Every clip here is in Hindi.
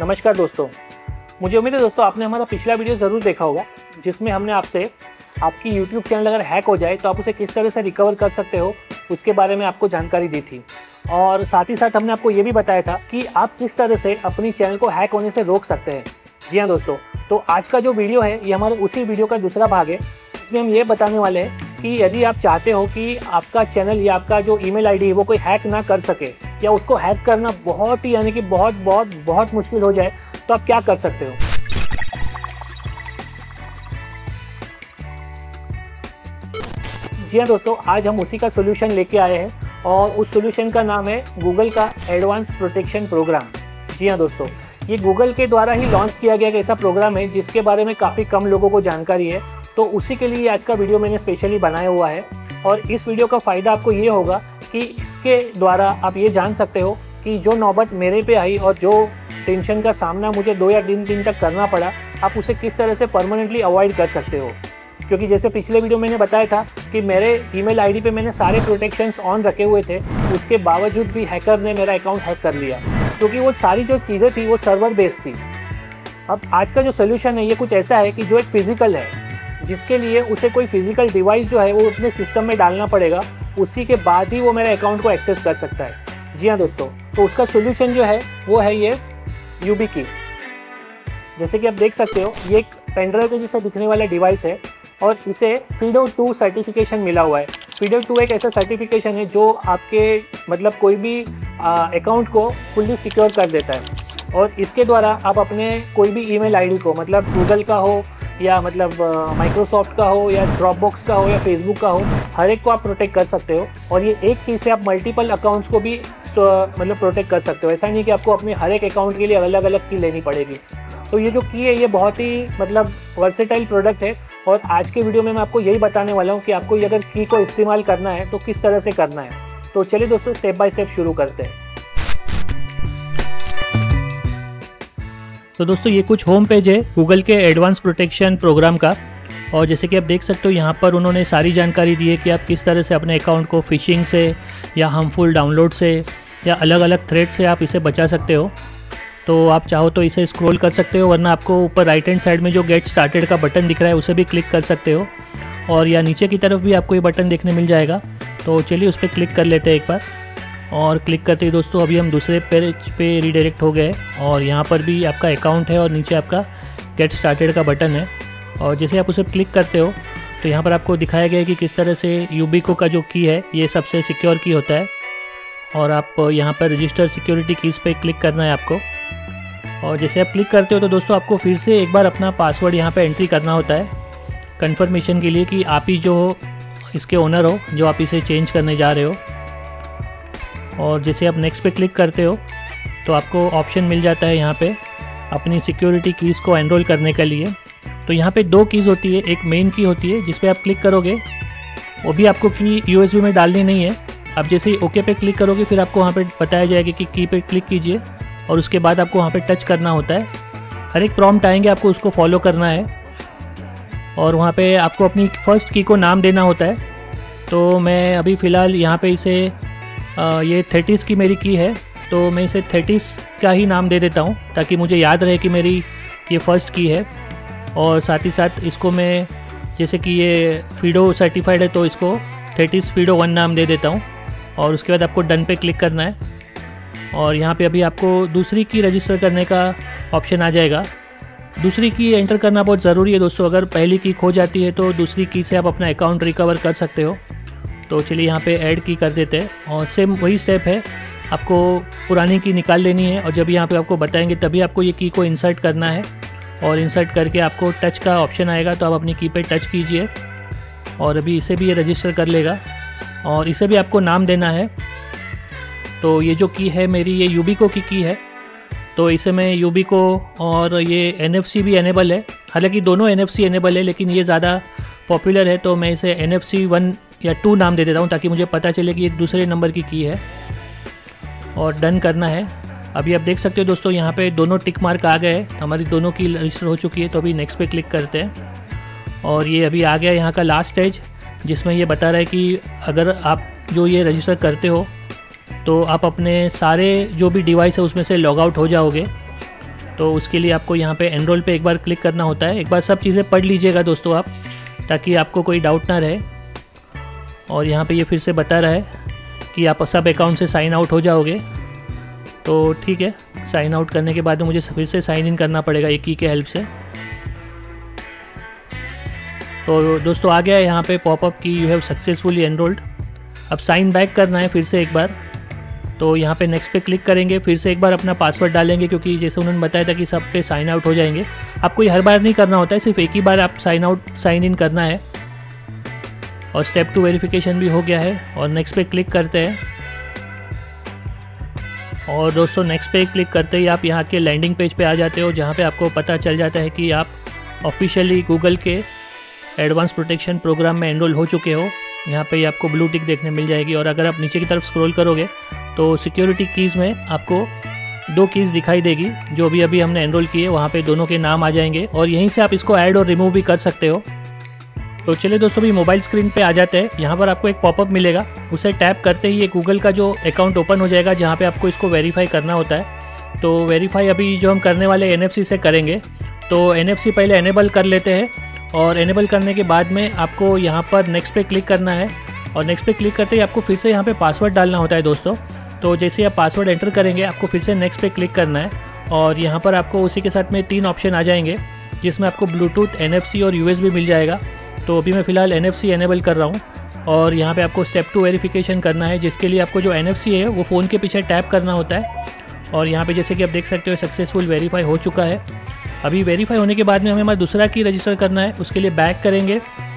नमस्कार दोस्तों, मुझे उम्मीद है दोस्तों आपने हमारा पिछला वीडियो ज़रूर देखा होगा जिसमें हमने आपसे आपकी YouTube चैनल अगर हैक हो जाए तो आप उसे किस तरह से रिकवर कर सकते हो उसके बारे में आपको जानकारी दी थी। और साथ ही साथ हमने आपको ये भी बताया था कि आप किस तरह से अपनी चैनल को हैक होने से रोक सकते हैं। जी हाँ दोस्तों, तो आज का जो वीडियो है ये हमारे उसी वीडियो का दूसरा भाग है। इसमें हम ये बताने वाले हैं कि यदि आप चाहते हो कि आपका चैनल या आपका जो ईमेल आईडी है वो कोई हैक ना कर सके या उसको हैक करना बहुत ही यानी कि बहुत मुश्किल हो जाए तो आप क्या कर सकते हो। जी हाँ दोस्तों, आज हम उसी का सोल्यूशन लेके आए हैं और उस सोल्यूशन का नाम है गूगल का एडवांस प्रोटेक्शन प्रोग्राम। जी हाँ दोस्तों, ये गूगल के द्वारा ही लॉन्च किया गया एक ऐसा प्रोग्राम है जिसके बारे में काफ़ी कम लोगों को जानकारी है। तो उसी के लिए आज का वीडियो मैंने स्पेशली बनाया हुआ है और इस वीडियो का फ़ायदा आपको ये होगा कि इसके द्वारा आप ये जान सकते हो कि जो नौबत मेरे पे आई और जो टेंशन का सामना मुझे 2 या 3 दिन तक करना पड़ा, आप उसे किस तरह से परमानेंटली अवॉइड कर सकते हो। क्योंकि जैसे पिछले वीडियो मैंने बताया था कि मेरे ईमेल आईडी पे मैंने सारे प्रोटेक्शंस ऑन रखे हुए थे, उसके बावजूद भी हैकर ने मेरा अकाउंट हैक कर लिया क्योंकि वो सारी जो चीज़ें थी वो सर्वर बेस्ड थी। अब आज का जो सोल्यूशन है ये कुछ ऐसा है कि जो एक फ़िज़िकल है, जिसके लिए उसे कोई फिजिकल डिवाइस जो है वो अपने सिस्टम में डालना पड़ेगा, उसी के बाद ही वो मेरे अकाउंट को एक्सेस कर सकता है। जी हाँ दोस्तों, तो उसका सोल्यूशन जो है वो है ये यूबीकी। जैसे कि आप देख सकते हो ये एक पेनड्राइव के जैसा दिखने वाला डिवाइस है और इसे FIDO2 सर्टिफिकेशन मिला हुआ है। FIDO2 एक ऐसा सर्टिफिकेशन है जो आपके कोई भी अकाउंट को फुल्ली सिक्योर कर देता है और इसके द्वारा आप अपने कोई भी ईमेल आईडी को गूगल का हो या माइक्रोसॉफ्ट का हो या ड्रॉपबॉक्स का हो या फेसबुक का हो, हर एक को आप प्रोटेक्ट कर सकते हो। और ये एक चीज़ से आप मल्टीपल अकाउंट्स को भी प्रोटेक्ट कर सकते हो। ऐसा नहीं कि आपको अपने हर एक अकाउंट के लिए अलग अलग की लेनी पड़ेगी। तो ये जो की है ये बहुत ही वर्सेटाइल प्रोडक्ट है और आज के वीडियो में मैं आपको यही बताने वाला हूँ कि आपको ये अगर की को इस्तेमाल करना है तो किस तरह से करना है। तो चलिए दोस्तों, स्टेप बाय स्टेप शुरू करते हैं। तो दोस्तों ये कुछ होम पेज है गूगल के एडवांस प्रोटेक्शन प्रोग्राम का और जैसे कि आप देख सकते हो यहाँ पर उन्होंने सारी जानकारी दी है कि आप किस तरह से अपने अकाउंट को फिशिंग से या हार्मफुल डाउनलोड से या अलग अलग थ्रेड से आप इसे बचा सकते हो। तो आप चाहो तो इसे स्क्रॉल कर सकते हो, वरना आपको ऊपर राइट हैंड साइड में जो गेट स्टार्टेड का बटन दिख रहा है उसे भी क्लिक कर सकते हो और या नीचे की तरफ भी आपको ये बटन देखने मिल जाएगा। तो चलिए उस पर क्लिक कर लेते हैं एक बार। और क्लिक करते ही दोस्तों अभी हम दूसरे पेज पे रीडायरेक्ट हो गए और यहाँ पर भी आपका अकाउंट है और नीचे आपका गेट स्टार्टेड का बटन है। और जैसे आप उसे क्लिक करते हो तो यहाँ पर आपको दिखाया गया है कि किस तरह से यूबीको का जो की है ये सबसे सिक्योर की होता है और आप यहाँ पर रजिस्टर सिक्योरिटी कीज़ पे क्लिक करना है आपको। और जैसे आप क्लिक करते हो तो दोस्तों आपको फिर से एक बार अपना पासवर्ड यहाँ पर एंट्री करना होता है कन्फर्मेशन के लिए कि आप ही जो इसके ओनर हो, जो आप इसे चेंज करने जा रहे हो। और जैसे आप नेक्स्ट पे क्लिक करते हो तो आपको ऑप्शन मिल जाता है यहाँ पे अपनी सिक्योरिटी कीज़ को एनरोल करने के लिए। तो यहाँ पे 2 कीज़ होती है, एक मेन की होती है जिस पे आप क्लिक करोगे, वो भी आपको की USB में डालनी नहीं है। आप जैसे ही ओके पे क्लिक करोगे फिर आपको वहाँ पे बताया जाएगा कि की पे क्लिक कीजिए और उसके बाद आपको वहाँ पे टच करना होता है। हर एक प्रॉम्प्ट आएंगे, आपको उसको फॉलो करना है और वहाँ पर आपको अपनी फर्स्ट की को नाम देना होता है। तो मैं अभी फ़िलहाल यहाँ पर इसे ये 30 की मेरी की है तो मैं इसे 30 का ही नाम दे देता हूँ ताकि मुझे याद रहे कि मेरी ये फर्स्ट की है। और साथ ही साथ इसको मैं जैसे कि ये FIDO सर्टिफाइड है तो इसको 30 FIDO1 नाम दे देता हूँ और उसके बाद आपको डन पे क्लिक करना है। और यहाँ पे अभी आपको दूसरी की रजिस्टर करने का ऑप्शन आ जाएगा। दूसरी की एंटर करना बहुत ज़रूरी है दोस्तों, अगर पहली की खो जाती है तो दूसरी की से आप अपना अकाउंट रिकवर कर सकते हो। तो चलिए यहाँ पे ऐड की कर देते हैं और सेम वही स्टेप है, आपको पुरानी की निकाल लेनी है और जब यहाँ पे आपको बताएंगे तभी आपको ये की को इंसर्ट करना है और इंसर्ट करके आपको टच का ऑप्शन आएगा तो आप अपनी की पे टच कीजिए और अभी इसे भी ये रजिस्टर कर लेगा और इसे भी आपको नाम देना है। तो ये जो की है मेरी ये यूबीको की है तो इसे मैं यूबीको और ये NFC भी एनेबल है, हालांकि दोनों NFC एनेबल है लेकिन ये ज़्यादा पॉपुलर है तो मैं इसे NFC 1 या 2 नाम दे देता हूँ ताकि मुझे पता चले कि ये दूसरे नंबर की है और डन करना है। अभी आप देख सकते हो दोस्तों यहाँ पे दोनों टिक मार्क आ गए, हमारी दोनों की रजिस्टर हो चुकी है। तो अभी नेक्स्ट पे क्लिक करते हैं और ये अभी आ गया यहाँ का लास्ट स्टेज जिसमें ये बता रहा है कि अगर आप जो ये रजिस्टर करते हो तो आप अपने सारे जो भी डिवाइस है उसमें से लॉग आउट हो जाओगे। तो उसके लिए आपको यहाँ पे एनरोल पे एक बार क्लिक करना होता है। एक बार सब चीज़ें पढ़ लीजिएगा दोस्तों आप, ताकि आपको कोई डाउट ना रहे। और यहाँ पे ये फिर से बता रहा है कि आप सब अकाउंट से साइन आउट हो जाओगे। तो ठीक है, साइन आउट करने के बाद में मुझे फिर से साइन इन करना पड़ेगा एक की के हेल्प से। तो दोस्तों आ गया है यहाँ पे पॉपअप की यू हैव सक्सेसफुली एनरोल्ड। अब साइन बैक करना है फिर से एक बार। तो यहाँ पे नेक्स्ट पे क्लिक करेंगे, फिर से एक बार अपना पासवर्ड डालेंगे, क्योंकि जैसे उन्होंने बताया था कि सब पे साइन आउट हो जाएंगे। आपको ये हर बार नहीं करना होता है, सिर्फ एक ही बार आप साइन इन करना है। और स्टेप 2 वेरिफिकेशन भी हो गया है। और नेक्स्ट पे क्लिक करते हैं। और दोस्तों नेक्स्ट पे क्लिक करते ही आप यहाँ के लैंडिंग पेज पे आ जाते हो, जहाँ पे आपको पता चल जाता है कि आप ऑफिशियली गूगल के एडवांस प्रोटेक्शन प्रोग्राम में एनरोल हो चुके हो। यहाँ पे आपको ब्लू टिक देखने मिल जाएगी। और अगर आप नीचे की तरफ स्क्रॉल करोगे तो सिक्योरिटी कीज़ में आपको 2 कीज़ दिखाई देगी, जो भी अभी हमने एनरोल किए। वहाँ पे दोनों के नाम आ जाएंगे और यहीं से आप इसको ऐड और रिमूव भी कर सकते हो। तो चलिए दोस्तों भी मोबाइल स्क्रीन पे आ जाते हैं। यहाँ पर आपको एक पॉपअप मिलेगा, उसे टैप करते ही ये गूगल का जो अकाउंट ओपन हो जाएगा, जहाँ पे आपको इसको वेरीफाई करना होता है। तो वेरीफाई अभी जो हम करने वाले NFC से करेंगे। तो NFC पहले एनेबल कर लेते हैं। और एनेबल करने के बाद में आपको यहाँ पर नेक्स्ट पे क्लिक करना है। और नेक्स्ट पे क्लिक करते ही आपको फिर से यहाँ पे पासवर्ड डालना होता है दोस्तों। तो जैसे आप पासवर्ड एंटर करेंगे, आपको फिर से नेक्स्ट पे क्लिक करना है। और यहाँ पर आपको उसी के साथ में 3 ऑप्शन आ जाएंगे, जिसमें आपको ब्लूटूथ, NFC और USB मिल जाएगा। तो अभी मैं फ़िलहाल NFC एनेबल कर रहा हूँ। और यहाँ पे आपको स्टेप 2 वेरिफिकेशन करना है, जिसके लिए आपको जो NFC है वो फ़ोन के पीछे टैप करना होता है। और यहाँ पे जैसे कि आप देख सकते हो सक्सेसफुल वेरीफाई हो चुका है। अभी वेरीफाई होने के बाद में हमें हमारा दूसरा की रजिस्टर करना है। उसके लिए बैक करेंगे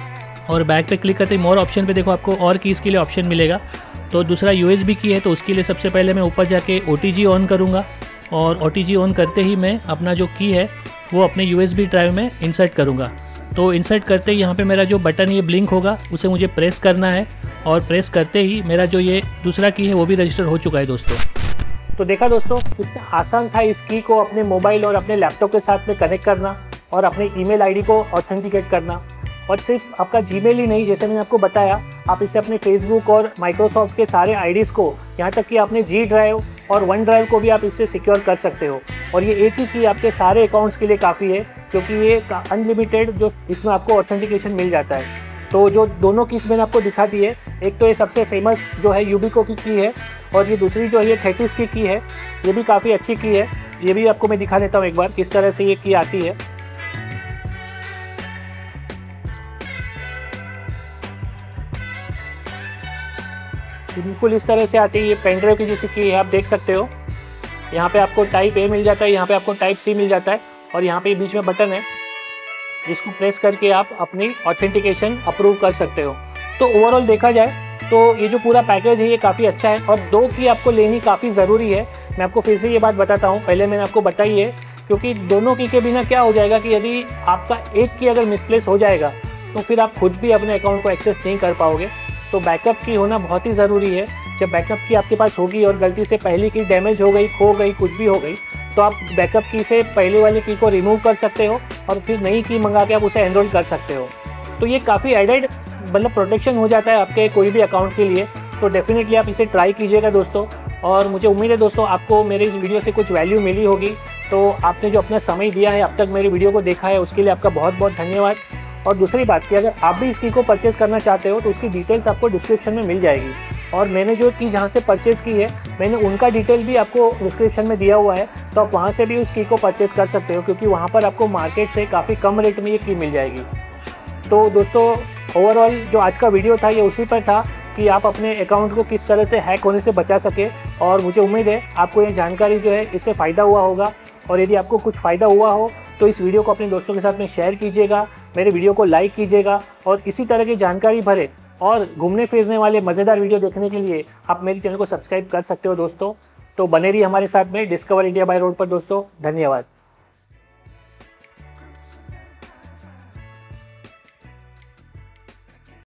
और बैक पे क्लिक करते ही मोर ऑप्शन पे देखो आपको और कीज़ के लिए ऑप्शन मिलेगा। तो दूसरा USB की है, तो उसके लिए सबसे पहले मैं ऊपर जाके OTG ऑन करूँगा। और OTG ऑन करते ही मैं अपना जो की है वो अपने USB ड्राइव में इंसर्ट करूँगा। तो इंसर्ट करते ही यहाँ पे मेरा जो बटन ये ब्लिंक होगा, उसे मुझे प्रेस करना है। और प्रेस करते ही मेरा जो ये दूसरा की है वो भी रजिस्टर हो चुका है दोस्तों। तो देखा दोस्तों कितना आसान था इस की को अपने मोबाइल और अपने लैपटॉप के साथ में कनेक्ट करना और अपने ईमेल आईडी को ऑथेंटिकेट करना। और सिर्फ आपका जीमेल ही नहीं, जैसे मैंने आपको बताया, आप इसे अपने फेसबुक और माइक्रोसॉफ्ट के सारे आईडीज़ को, यहाँ तक कि अपने G ड्राइव और वन ड्राइव को भी आप इससे सिक्योर कर सकते हो। और ये एक ही की आपके सारे अकाउंट्स के लिए काफ़ी है, क्योंकि ये अनलिमिटेड जो इसमें आपको ऑथेंटिकेशन मिल जाता है। तो जो दोनों कीज़ मैंने आपको दिखा दी है, एक तो ये सबसे फेमस जो है यूबिको की है, और ये दूसरी जो है ये 30 की है। ये भी काफ़ी अच्छी की है। ये भी आपको मैं दिखा देता हूँ एक बार किस तरह से ये की आती है। बिल्कुल इस तरह से आती है। ये पेन ड्राइव की जैसी की है, आप देख सकते हो। यहाँ पे आपको टाइप A मिल जाता है, यहाँ पे आपको टाइप C मिल जाता है। और यहाँ पे बीच में बटन है, जिसको प्रेस करके आप अपनी ऑथेंटिकेशन अप्रूव कर सकते हो। तो ओवरऑल देखा जाए तो ये जो पूरा पैकेज है ये काफ़ी अच्छा है। और 2 की आपको लेनी काफ़ी ज़रूरी है। मैं आपको फिर से ये बात बताता हूँ, पहले मैंने आपको बताई है, क्योंकि दोनों की के बिना क्या हो जाएगा कि यदि आपका एक की अगर मिसप्लेस हो जाएगा तो फिर आप खुद भी अपने अकाउंट को एक्सेस नहीं कर पाओगे। तो बैकअप की होना बहुत ही ज़रूरी है। जब बैकअप की आपके पास होगी और गलती से पहली की डैमेज हो गई, खो गई, कुछ भी हो गई, तो आप बैकअप की से पहले वाली की को रिमूव कर सकते हो और फिर नई की मंगा के आप उसे एनरोल कर सकते हो। तो ये काफ़ी एडेड मतलब प्रोटेक्शन हो जाता है आपके कोई भी अकाउंट के लिए। तो डेफिनेटली आप इसे ट्राई कीजिएगा दोस्तों। और मुझे उम्मीद है दोस्तों आपको मेरे इस वीडियो से कुछ वैल्यू मिली होगी। तो आपने जो अपना समय दिया है, अब तक मेरी वीडियो को देखा है, उसके लिए आपका बहुत बहुत धन्यवाद। और दूसरी बात कि अगर आप भी इस की को परचेज़ करना चाहते हो तो उसकी डिटेल्स आपको डिस्क्रिप्शन में मिल जाएगी। और मैंने जो की जहाँ से परचेज़ की है, मैंने उनका डिटेल भी आपको डिस्क्रिप्शन में दिया हुआ है। तो आप वहाँ से भी उस की को परचेज़ कर सकते हो, क्योंकि वहाँ पर आपको मार्केट से काफ़ी कम रेट में ये की मिल जाएगी। तो दोस्तों ओवरऑल जो आज का वीडियो था ये उसी पर था कि आप अपने अकाउंट को किस तरह से हैक होने से बचा सके। और मुझे उम्मीद है आपको ये जानकारी जो है इससे फ़ायदा हुआ होगा। और यदि आपको कुछ फ़ायदा हुआ हो तो इस वीडियो को अपने दोस्तों के साथ में शेयर कीजिएगा, मेरे वीडियो को लाइक कीजिएगा। और इसी तरह की जानकारी भरे और घूमने फिरने वाले मज़ेदार वीडियो देखने के लिए आप मेरे चैनल को सब्सक्राइब कर सकते हो दोस्तों। तो बने रहिए हमारे साथ में डिस्कवर इंडिया बाय रोड पर दोस्तों। धन्यवाद।